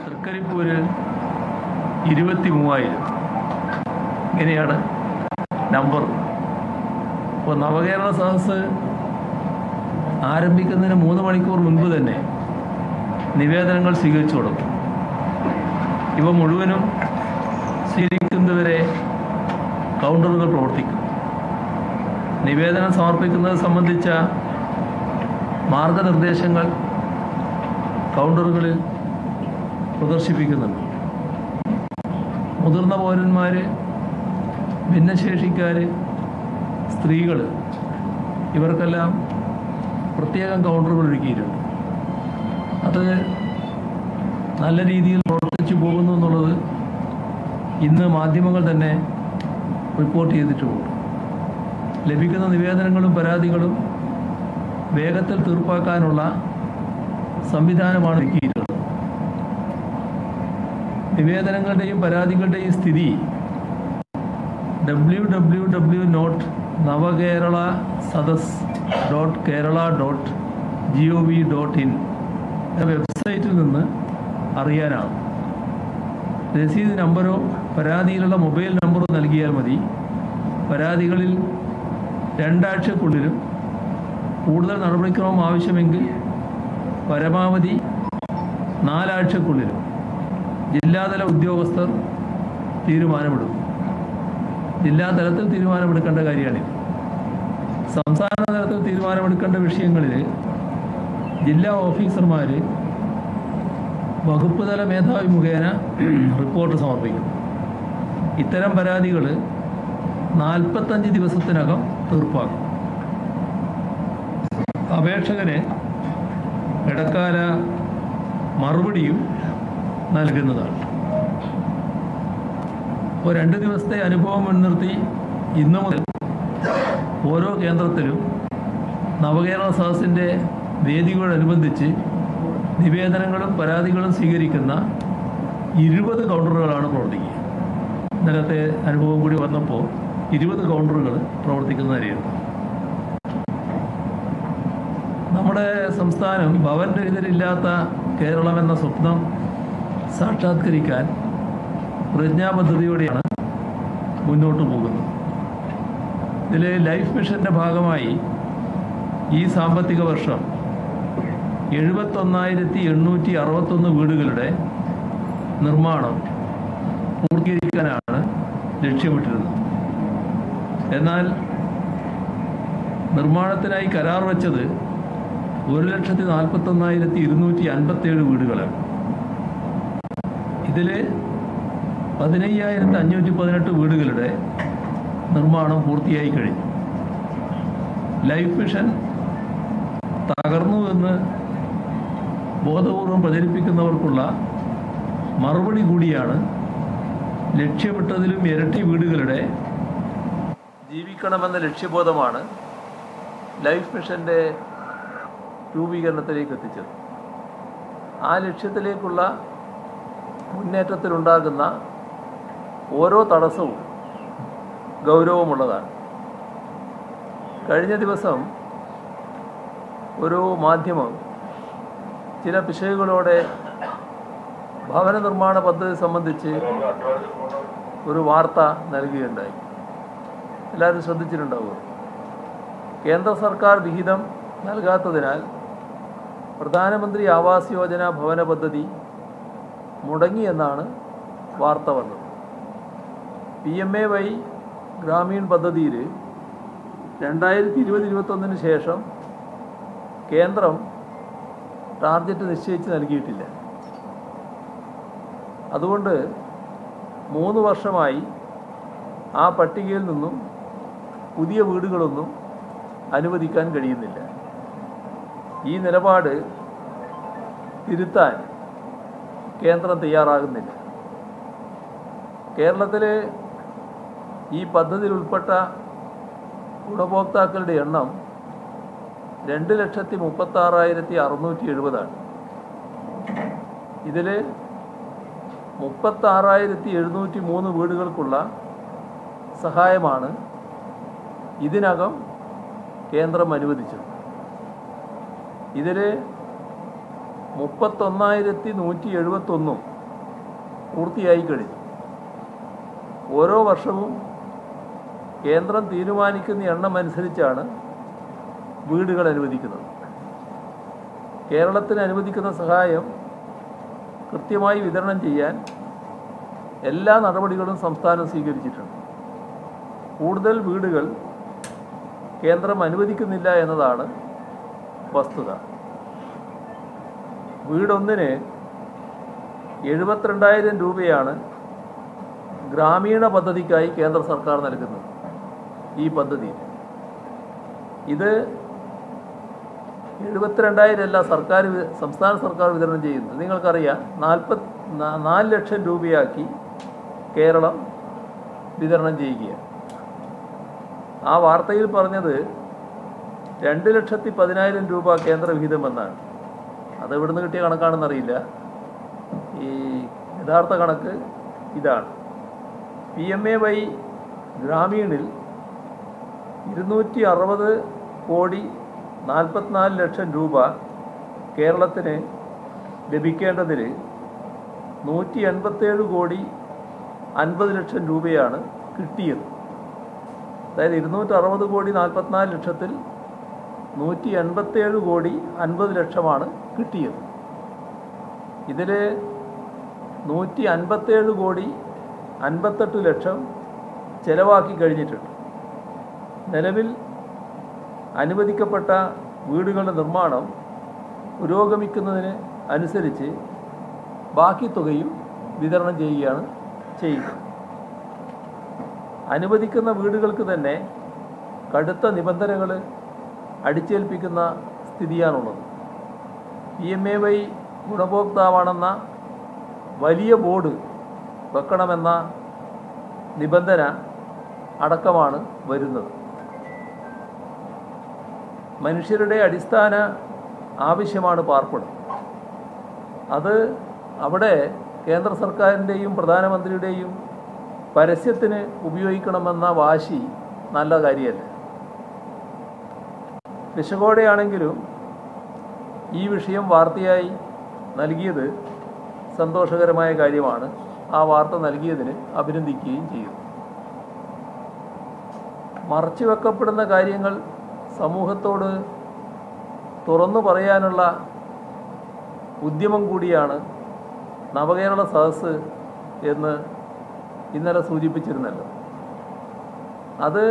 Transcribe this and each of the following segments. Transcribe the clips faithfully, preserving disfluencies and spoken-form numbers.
തൃക്കരിപ്പൂര് ഇരുപത്തി മൂവായിരം ഇങ്ങനെയാണ് നമ്പർ. അപ്പോൾ നവകേരള സദസ് ആരംഭിക്കുന്നതിന് മൂന്ന് മണിക്കൂർ മുൻപ് തന്നെ നിവേദനങ്ങൾ സ്വീകരിച്ചു കൊടുക്കും. ഇവ മുഴുവനും സ്വീകരിക്കുന്നതുവരെ കൗണ്ടറുകൾ പ്രവർത്തിക്കും. നിവേദനം സമർപ്പിക്കുന്നത് സംബന്ധിച്ച മാർഗനിർദ്ദേശങ്ങൾ കൗണ്ടറുകളിൽ പ്രദർശിപ്പിക്കുന്നുണ്ട്. മുതിർന്ന പൗരന്മാർ, ഭിന്നശേഷിക്കാർ, സ്ത്രീകൾ ഇവർക്കെല്ലാം പ്രത്യേകം കൗണ്ടറുകൾ ഒരുക്കിയിട്ടുണ്ട്. അത് നല്ല രീതിയിൽ പ്രവർത്തിച്ചു പോകുന്നു എന്നുള്ളത് ഇന്ന് മാധ്യമങ്ങൾ തന്നെ റിപ്പോർട്ട് ചെയ്തിട്ടുമുണ്ട്. ലഭിക്കുന്ന നിവേദനങ്ങളും പരാതികളും വേഗത്തിൽ തീർപ്പാക്കാനുള്ള സംവിധാനമാണ് ഒരുക്കിയിട്ടുള്ളത്. നിവേദനങ്ങളുടെയും പരാതികളുടെയും സ്ഥിതി W W W dot Navakerala Sadas dot Kerala dot G O V dot in എന്ന വെബ്സൈറ്റിൽ നിന്ന് അറിയാനാണ്. രസീത് നമ്പറോ പരാതിയിലുള്ള മൊബൈൽ നമ്പറോ നൽകിയാൽ മതി. പരാതികളിൽ രണ്ടാഴ്ചക്കുള്ളിലും കൂടുതൽ നടപടിക്രമം ആവശ്യമെങ്കിൽ പരമാവധി നാലാഴ്ചക്കുള്ളിലും ജില്ലാതല ഉദ്യോഗസ്ഥർ തീരുമാനമെടുക്കും. ജില്ലാതലത്തിൽ തീരുമാനമെടുക്കേണ്ട കാര്യമാണിത്. സംസ്ഥാന തലത്തിൽ തീരുമാനമെടുക്കേണ്ട വിഷയങ്ങളിൽ ജില്ലാ ഓഫീസർമാർ വകുപ്പ് തല മേധാവി മുഖേന റിപ്പോർട്ട് സമർപ്പിക്കും. ഇത്തരം പരാതികൾ നാൽപ്പത്തഞ്ച് ദിവസത്തിനകം തീർപ്പാക്കും. അപേക്ഷകന് ഇടക്കാല മറുപടിയും നൽകുന്നതാണ്. ഇപ്പോൾ രണ്ട് ദിവസത്തെ അനുഭവം മുൻനിർത്തി ഇന്നു മുതൽ ഓരോ കേന്ദ്രത്തിലും നവകേരള സദസ്സിൻ്റെ വേദികളോടനുബന്ധിച്ച് നിവേദനങ്ങളും പരാതികളും സ്വീകരിക്കുന്ന ഇരുപത് കൗണ്ടറുകളാണ് പ്രവർത്തിക്കുക. ഇന്നലത്തെ അനുഭവം കൂടി വന്നപ്പോൾ ഇരുപത് കൗണ്ടറുകൾ പ്രവർത്തിക്കുന്ന കാര്യമാണ്. നമ്മുടെ സംസ്ഥാനം ഭവൻ രഹിതരില്ലാത്ത കേരളം എന്ന സ്വപ്നം സാക്ഷാത്കരിക്കാൻ പ്രതിജ്ഞാബദ്ധതയോടെയാണ് മുന്നോട്ട് പോകുന്നത്. ഇതിൽ ലൈഫ് മിഷൻ്റെ ഭാഗമായി ഈ സാമ്പത്തിക വർഷം എഴുപത്തൊന്നായിരത്തി എണ്ണൂറ്റി അറുപത്തൊന്ന് വീടുകളുടെ നിർമ്മാണം പൂർത്തീകരിക്കാനാണ് ലക്ഷ്യമിട്ടിരുന്നത്. എന്നാൽ നിർമ്മാണത്തിനായി കരാർ വച്ചത് ഒരു ലക്ഷത്തി നാൽപ്പത്തൊന്നായിരത്തി ഇരുന്നൂറ്റി അൻപത്തേഴ് വീടുകളാണ്. ഇതിൽ പതിനയ്യായിരത്തി അഞ്ഞൂറ്റി പതിനെട്ട് വീടുകളുടെ നിർമ്മാണം പൂർത്തിയായി കഴിഞ്ഞു. ലൈഫ് മിഷൻ തകർന്നുവെന്ന് ബോധപൂർവം പ്രചരിപ്പിക്കുന്നവർക്കുള്ള മറുപടി കൂടിയാണ് ലക്ഷ്യമിട്ടതിലും ഇരട്ടി വീടുകളുടെ ജീവിക്കണമെന്ന ലക്ഷ്യബോധമാണ് ലൈഫ് മിഷൻ്റെ രൂപീകരണത്തിലേക്ക് എത്തിച്ചത്. ആ ലക്ഷ്യത്തിലേക്കുള്ള മുന്നേറ്റത്തിലുണ്ടാകുന്ന ഓരോ തടസ്സവും ഗൗരവമുള്ളതാണ്. കഴിഞ്ഞ ദിവസം ഒരു മാധ്യമം ചില പിശകുകളോടെ ഭവന നിർമ്മാണ പദ്ധതി സംബന്ധിച്ച് ഒരു വാർത്ത നൽകുകയുണ്ടായി. എല്ലാവരും ശ്രദ്ധിച്ചിട്ടുണ്ടാവുക. കേന്ദ്ര സർക്കാർ വിഹിതം നൽകാത്തതിനാൽ പ്രധാനമന്ത്രി ആവാസ് യോജന ഭവന പദ്ധതി മുടങ്ങിയെന്നാണ് വാർത്ത വന്നത്. P M A Y Gramin പദ്ധതിയിൽ രണ്ടായിരത്തി ഇരുപത് ഇരുപത്തൊന്നിന് ശേഷം കേന്ദ്രം ടാർഗറ്റ് നിശ്ചയിച്ച് നൽകിയിട്ടില്ല. അതുകൊണ്ട് മൂന്ന് വർഷമായി ആ പട്ടികയിൽ നിന്നും പുതിയ വീടുകളൊന്നും അനുവദിക്കാൻ കഴിയുന്നില്ല. ഈ നിലപാട് തിരുത്താൻ കേന്ദ്രം തയ്യാറാകുന്നില്ല. കേരളത്തിലെ ഈ പദ്ധതിയിൽ ഉൾപ്പെട്ട ഗുണഭോക്താക്കളുടെ എണ്ണം രണ്ട് ലക്ഷത്തി മുപ്പത്താറായിരത്തി അറുന്നൂറ്റി എഴുപതാണ്. ഇതിൽ മുപ്പത്താറായിരത്തി എഴുന്നൂറ്റി മൂന്ന് വീടുകൾക്കുള്ള സഹായമാണ് ഇതിനകം കേന്ദ്രം അനുവദിച്ചത്. ഇതിൽ മുപ്പത്തൊന്നായിരത്തി നൂറ്റി എഴുപത്തൊന്നും പൂർത്തിയായി കഴിഞ്ഞു. ഓരോ വർഷവും കേന്ദ്രം തീരുമാനിക്കുന്ന എണ്ണം അനുസരിച്ചാണ് വീടുകൾ അനുവദിക്കുന്നത്. കേരളത്തിന് അനുവദിക്കുന്ന സഹായം കൃത്യമായി വിതരണം ചെയ്യാൻ എല്ലാ നടപടികളും സംസ്ഥാനം സ്വീകരിച്ചിട്ടുണ്ട്. കൂടുതൽ വീടുകൾ കേന്ദ്രം അനുവദിക്കുന്നില്ല എന്നതാണ് വസ്തുത. വീടൊന്നിന് എഴുപത്തിരണ്ടായിരം രൂപയാണ് ഗ്രാമീണ പദ്ധതിക്കായി കേന്ദ്ര സർക്കാർ നൽകുന്നത്. ഈ പദ്ധതി ഇത് എഴുപത്തിരണ്ടായിരം അല്ല സർക്കാർ സംസ്ഥാന സർക്കാർ വിതരണം ചെയ്യുന്നത്. നിങ്ങൾക്കറിയാം, നാൽപ്പത്തി നാല് ലക്ഷം രൂപയാക്കി കേരളം വിതരണം ചെയ്യുകയാണ്. ആ വാർത്തയിൽ പറഞ്ഞത് രണ്ട് ലക്ഷത്തി പതിനായിരം രൂപ കേന്ദ്രവിഹിതമെന്നാണ്. അത് എവിടുന്ന് കിട്ടിയ കണക്കാണെന്നറിയില്ല. ഈ യഥാർത്ഥ കണക്ക് ഇതാണ്. പി എം എ വൈ ഗ്രാമീണിൽ ഇരുന്നൂറ്റി അറുപത് കോടി നാൽപ്പത്തിനാല് ലക്ഷം രൂപ കേരളത്തിന് ലഭിക്കേണ്ടതിൽ നൂറ്റി എൺപത്തേഴ് കോടി അൻപത് ലക്ഷം രൂപയാണ് കിട്ടിയത്. അതായത് ഇരുന്നൂറ്റി അറുപത് കോടി നാൽപ്പത്തിനാല് ലക്ഷത്തിൽ നൂറ്റി എൺപത്തേഴ് കോടി അൻപത് ലക്ഷമാണ് കിട്ടിയത്. ഇതിൽ നൂറ്റി അൻപത്തേഴ് കോടി അൻപത്തെട്ട് ലക്ഷം ചെലവാക്കി കഴിഞ്ഞിട്ടുണ്ട്. നിലവിൽ അനുവദിക്കപ്പെട്ട വീടുകളുടെ നിർമ്മാണം പുരോഗമിക്കുന്നതിന് അനുസരിച്ച് ബാക്കി തുകയും വിതരണം ചെയ്യുകയാണ് ചെയ്യുന്നത്. അനുവദിക്കുന്ന വീടുകൾക്ക് തന്നെ കടുത്ത നിബന്ധനകൾ അടിച്ചേൽപ്പിക്കുന്ന സ്ഥിതിയാണുള്ളത്. പി എം എ വൈ ഗുണഭോക്താവാണെന്ന വലിയ ബോർഡ് വെക്കണമെന്ന നിബന്ധന അടക്കമാണ് വരുന്നത്. മനുഷ്യരുടെ അടിസ്ഥാന ആവശ്യമാണ് പാർപ്പിടം. അത് അവിടെ കേന്ദ്ര സർക്കാരിൻ്റെയും പ്രധാനമന്ത്രിയുടെയും പരസ്യത്തിന് ഉപയോഗിക്കണമെന്ന വാശി നല്ല കാര്യമല്ല. വിശകോടെയാണെങ്കിലും ഈ വിഷയം വാർത്തയായി നൽകിയത് സന്തോഷകരമായ കാര്യമാണ്. ആ വാർത്ത നൽകിയതിന് അഭിനന്ദിക്കുകയും ചെയ്തു. മറച്ചുവെക്കപ്പെടുന്ന കാര്യങ്ങൾ സമൂഹത്തോട് തുറന്നു പറയാനുള്ള ഉദ്യമം കൂടിയാണ് നവകേരള സദസ് എന്ന് ഇന്നലെ സൂചിപ്പിച്ചിരുന്നല്ലോ. അത്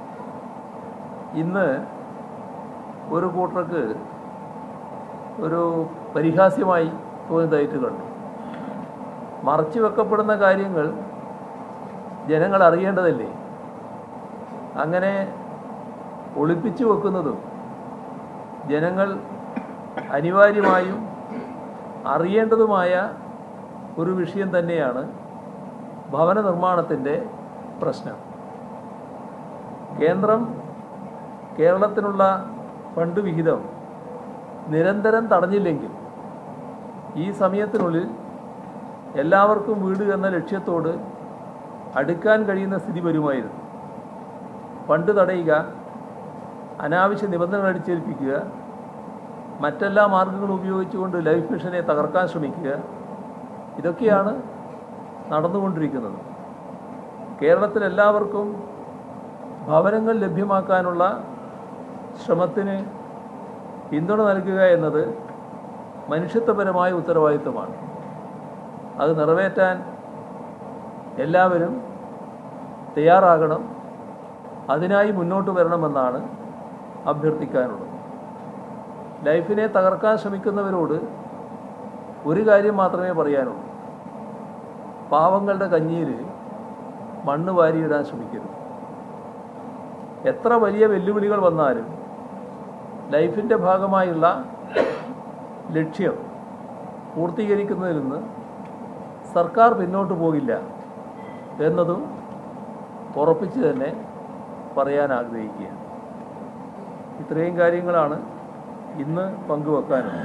ഇന്ന് ഒരു കൂട്ടർക്ക് ഒരു പരിഹാസ്യമായി തോന്നിയതായിട്ട് കണ്ടു. മറച്ചു വെക്കപ്പെടുന്ന കാര്യങ്ങൾ ജനങ്ങൾ അറിയേണ്ടതല്ലേ? അങ്ങനെ ഒളിപ്പിച്ചു വെക്കുന്നതും ജനങ്ങൾ അനിവാര്യമായും അറിയേണ്ടതുമായ ഒരു വിഷയം തന്നെയാണ് ഭവന നിർമ്മാണത്തിൻ്റെ പ്രശ്നം. കേന്ദ്രം കേരളത്തിനുള്ള ഫണ്ട് വിഹിതം നിരന്തരം തടഞ്ഞില്ലെങ്കിൽ ഈ സമയത്തിനുള്ളിൽ എല്ലാവർക്കും വീട് എന്ന ലക്ഷ്യത്തോട് അടുക്കാൻ കഴിയുന്ന സ്ഥിതി വരുമായിരുന്നു. ഫണ്ട് തടയുക, അനാവശ്യ നിബന്ധനകൾ അടിച്ചേൽപ്പിക്കുക, മറ്റെല്ലാ മാർഗങ്ങളും ഉപയോഗിച്ചുകൊണ്ട് ലൈഫ് മിഷനെ തകർക്കാൻ ശ്രമിക്കുക, ഇതൊക്കെയാണ് നടന്നുകൊണ്ടിരിക്കുന്നത്. കേരളത്തിൽ എല്ലാവർക്കും ഭവനങ്ങൾ ലഭ്യമാക്കാനുള്ള ശ്രമത്തിന് പിന്തുണ നൽകുക എന്നത് മനുഷ്യത്വപരമായ ഉത്തരവാദിത്വമാണ്. അത് നിറവേറ്റാൻ എല്ലാവരും തയ്യാറാകണം. അതിനായി മുന്നോട്ട് വരണമെന്നാണ് അഭ്യർത്ഥിക്കാനുള്ളത്. ലൈഫിനെ തകർക്കാൻ ശ്രമിക്കുന്നവരോട് ഒരു കാര്യം മാത്രമേ പറയാനുള്ളൂ: പാവങ്ങളുടെ കഞ്ഞിയിൽ മണ്ണ് വാരിയിടാൻ ശ്രമിക്കരുത്. എത്ര വലിയ വെല്ലുവിളികൾ വന്നാലും ലൈഫിൻ്റെ ഭാഗമായുള്ള ലക്ഷ്യം പൂർത്തീകരിക്കുന്നതിൽ നിന്ന് സർക്കാർ പിന്നോട്ട് പോകില്ല എന്നതും ഉറപ്പിച്ച് തന്നെ പറയാൻ ആഗ്രഹിക്കുകയാണ്. ഇത്രയും കാര്യങ്ങളാണ് ഇന്ന് പങ്കുവെക്കാനുള്ളത്.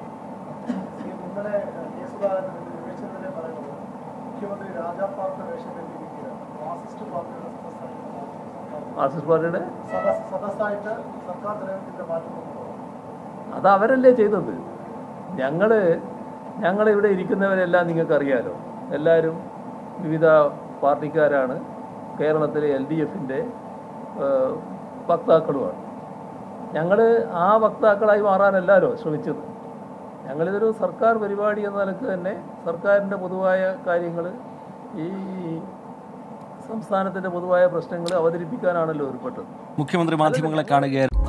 മാർക്സിസ്റ്റ് പാർട്ടിയുടെ അത് അവരല്ലേ ചെയ്തത്. ഞങ്ങൾ ഞങ്ങളിവിടെ ഇരിക്കുന്നവരെല്ലാം നിങ്ങൾക്കറിയാലോ. എല്ലാവരും വിവിധ പാർട്ടിക്കാരാണ്, കേരളത്തിലെ എൽ ഡി എഫിൻ്റെ വക്താക്കളുമാണ്. ഞങ്ങൾ ആ വക്താക്കളായി മാറാനല്ലാലോ ശ്രമിച്ചത്. ഞങ്ങളിതൊരു സർക്കാർ പരിപാടി എന്ന നിലക്ക് തന്നെ സർക്കാരിൻ്റെ പൊതുവായ കാര്യങ്ങൾ, ഈ സംസ്ഥാനത്തിൻ്റെ പൊതുവായ പ്രശ്നങ്ങൾ അവതരിപ്പിക്കാനാണല്ലോ ഏർപ്പെട്ടത്. മുഖ്യമന്ത്രി മാധ്യമങ്ങളെ കാണുകയായിരുന്നു.